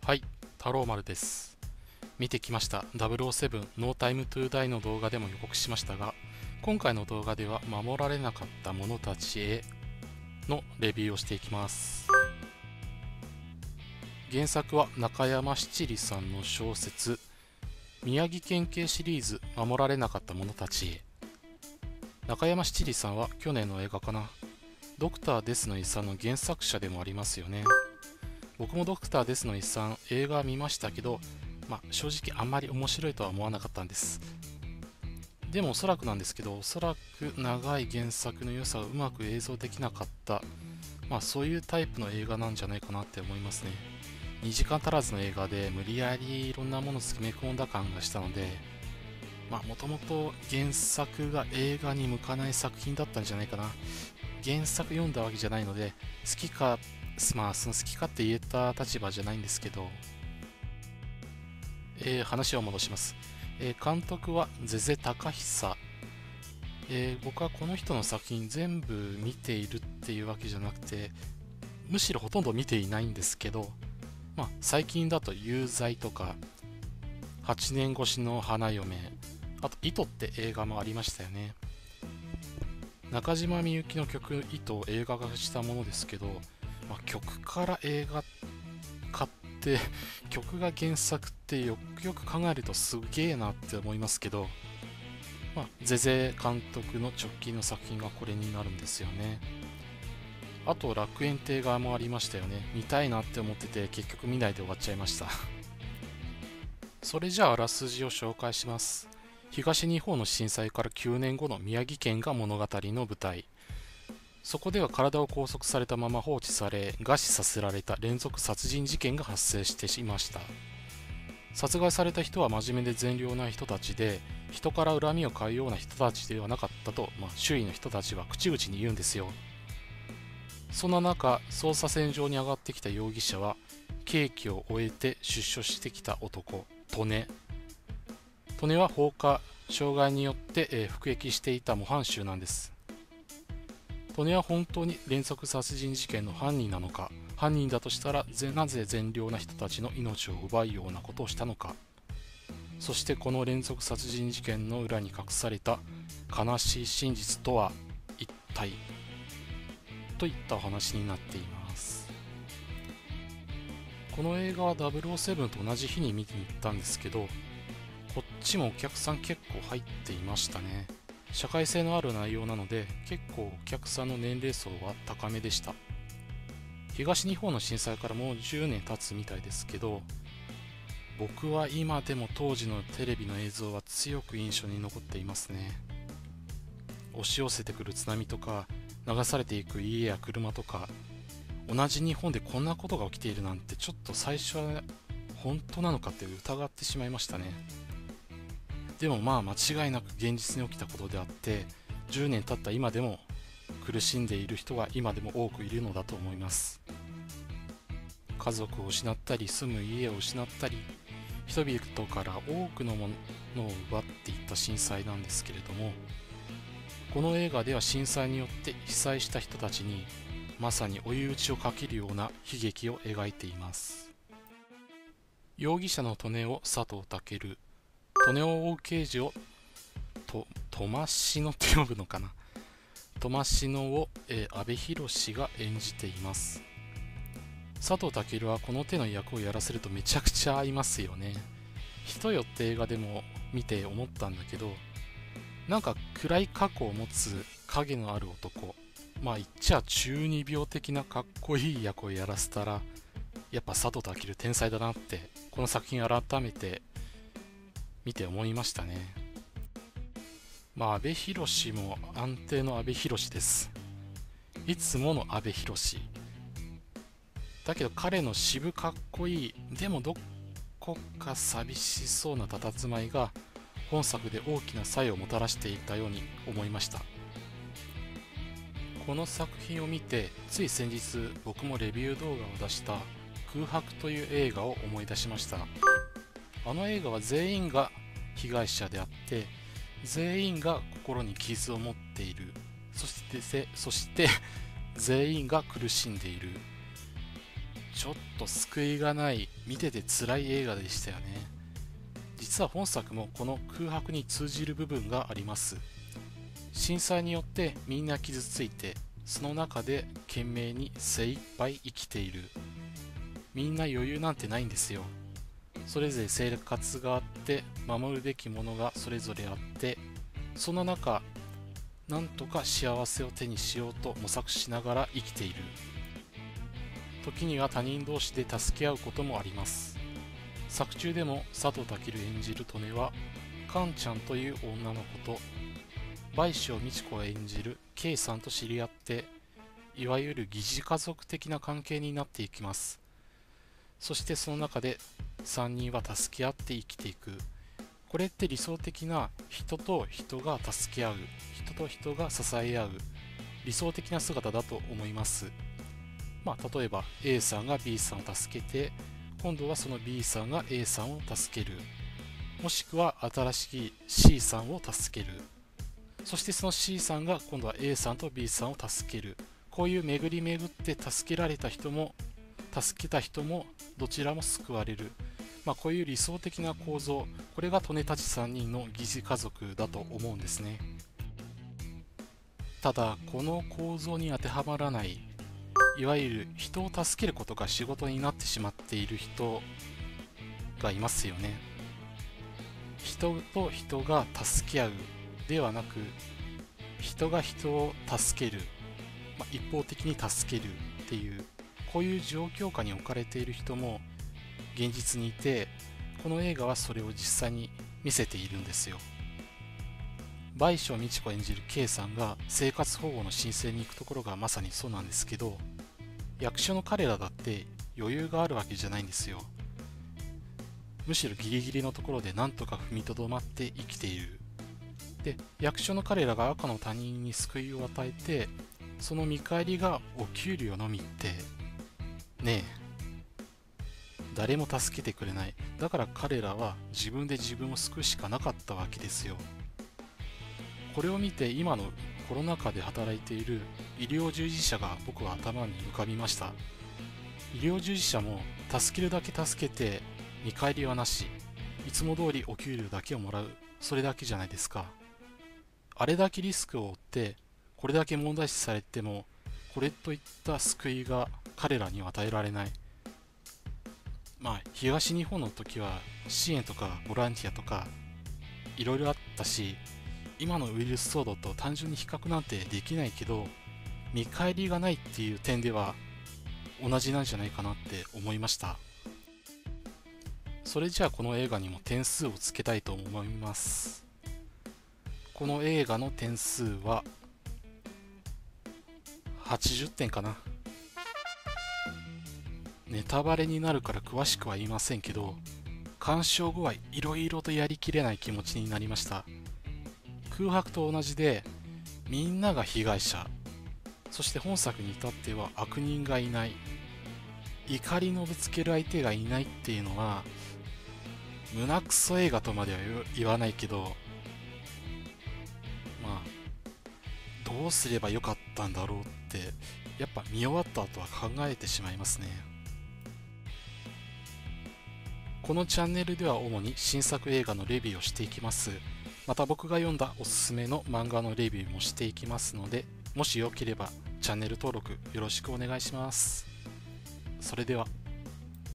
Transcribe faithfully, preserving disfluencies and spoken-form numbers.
はい、太郎丸です。見てきましたダブルオーセブン No Time to Die の動画でも予告しましたが、今回の動画では守られなかった者たちへのレビューをしていきます。原作は中山七里さんの小説宮城県警シリーズ守られなかった者たちへ。中山七里さんは去年の映画かな、ドクターデスの遺産の原作者でもありますよね。僕もドクターデスの遺産映画見ましたけど、まあ、正直あんまり面白いとは思わなかったんです。でもおそらくなんですけど、おそらく長い原作の良さをうまく映像できなかった、まあそういうタイプの映画なんじゃないかなって思いますね。にじかん足らずの映画で無理やりいろんなものを詰め込んだ感がしたので、まあもともと原作が映画に向かない作品だったんじゃないかな。原作読んだわけじゃないので、好きかまあその好きかって言えた立場じゃないんですけど、えー、話を戻します。えー、監督は瀬々隆久。えー、僕はこの人の作品全部見ているっていうわけじゃなくて、むしろほとんど見ていないんですけど、まあ、最近だと有罪とかはちねん越しの花嫁、あと糸って映画もありましたよね。中島みゆきの曲糸を映画化したものですけど、まあ、曲から映画化って曲が原作ってよくよく考えるとすげえなって思いますけど、まあ、瀬々監督の直近の作品がこれになるんですよね。あと楽園って映画もありましたよね。見たいなって思ってて結局見ないで終わっちゃいましたそれじゃああらすじを紹介します。東日本の震災からきゅうねんごの宮城県が物語の舞台。そこでは体を拘束されたまま放置され、餓死させられた連続殺人事件が発生していました。殺害された人は真面目で善良な人たちで、人から恨みを買うような人たちではなかったと、まあ、周囲の人たちは口々に言うんですよ。そんな中、捜査線上に上がってきた容疑者は、刑期を終えて出所してきた男、利根。利根は放火、傷害によって、えー、服役していた模範囚なんです。利根は本当に連続殺人事件の犯人なのか、犯人だとしたらなぜ善良な人たちの命を奪うようなことをしたのか、そしてこの連続殺人事件の裏に隠された悲しい真実とは一体といったお話になっています。この映画はダブルオーセブンと同じ日に見に行ったんですけど、こっちもお客さん結構入っていましたね。社会性のある内容なので結構お客さんの年齢層は高めでした。東日本の震災からもうじゅうねん経つみたいですけど、僕は今でも当時のテレビの映像は強く印象に残っていますね。押し寄せてくる津波とか流されていく家や車とか、同じ日本でこんなことが起きているなんてちょっと最初は本当なのかって疑ってしまいましたね。でもまあ間違いなく現実に起きたことであって、じゅうねん経った今でも苦しんでいる人は今でも多くいるのだと思います。家族を失ったり住む家を失ったり、人々から多くのものを奪っていった震災なんですけれども、この映画では震災によって被災した人たちにまさに追い打ちをかけるような悲劇を描いています。容疑者の利根を佐藤健、利根を追う刑事をとトマシノって呼ぶのかな、トマシノを、えー、阿部寛が演じています。佐藤健はこの手の役をやらせるとめちゃくちゃ合いますよね。人よって映画でも見て思ったんだけど、なんか暗い過去を持つ影のある男、まあ言っちゃ中二病的なかっこいい役をやらせたら、やっぱ佐藤健天才だなってこの作品改めて見て思いましたね。まあ阿部寛も安定の阿部寛です。いつもの阿部寛だけど、彼の渋かっこいい、でもどこか寂しそうな佇まいが本作で大きな差異をもたらしていたように思いました。この作品を見てつい先日僕もレビュー動画を出した空白という映画を思い出しました。あの映画は全員が被害者であって、全員が心に傷を持っている、そしてそして全員が苦しんでいる、 ちょっと救いがない、見てて辛い映画でしたよね。実は本作もこの空白に通じる部分があります。震災によってみんな傷ついて、その中で懸命に精一杯生きている。みんな余裕なんてないんですよ。それぞれ生活があって、守るべきものがそれぞれあって、その中なんとか幸せを手にしようと模索しながら生きている。時には他人同士で助け合うこともあります。作中でも佐藤健演じる利根はカンちゃんという女の子と倍賞美智子が演じる K さんと知り合って、いわゆる疑似家族的な関係になっていきます。そしてその中でさんにんは助け合って生きていく。これって理想的な人と人が助け合う、人と人が支え合う理想的な姿だと思います。まあ、例えば A さんが B さんを助けて、今度はその B さんが A さんを助ける、もしくは新しい C さんを助ける、そしてその C さんが今度は A さんと B さんを助ける。こういう巡り巡って助けられた人も助けた人もどちらも救われる、まあ、こういう理想的な構造、これが利根たちさんにんの疑似家族だと思うんですね。ただこの構造に当てはまらない、いわゆる人を助けることが仕事になってしまっている人がいますよね。人と人が助け合うではなく、人が人を助ける、まあ、一方的に助けるっていう、こういう状況下に置かれている人も現実にいて、この映画はそれを実際に見せているんですよ。倍賞美智子演じる K さんが生活保護の申請に行くところがまさにそうなんですけど、役所の彼らだって余裕があるわけじゃないんですよ。むしろギリギリのところでなんとか踏みとどまって生きている。で、役所の彼らが赤の他人に救いを与えて、その見返りがお給料のみってねえ、誰も助けてくれない。だから彼らは自分で自分を救うしかなかったわけですよ。これを見て今のコロナ禍で働いている医療従事者が僕は頭に浮かびました。医療従事者も助けるだけ助けて見返りはなし、いつも通りお給料だけをもらう、それだけじゃないですか。あれだけリスクを負ってこれだけ問題視されても、これといった救いが彼らには与えられない。まあ東日本の時は支援とかボランティアとかいろいろあったし、今のウイルス騒動と単純に比較なんてできないけど、見返りがないっていう点では同じなんじゃないかなって思いました。それじゃあこの映画にも点数をつけたいと思います。この映画の点数ははちじゅってんかな。ネタバレになるから詳しくは言いませんけど、鑑賞後はいろいろとやりきれない気持ちになりました。空白と同じでみんなが被害者、そして本作に至っては悪人がいない、怒りのぶつける相手がいないっていうのは、胸クソ映画とまでは言わないけど、まあどうすればよかったんだろうってやっぱ見終わった後は考えてしまいますね。このチャンネルでは主に新作映画のレビューをしていきます。また僕が読んだおすすめの漫画のレビューもしていきますので、もしよければチャンネル登録よろしくお願いします。それでは。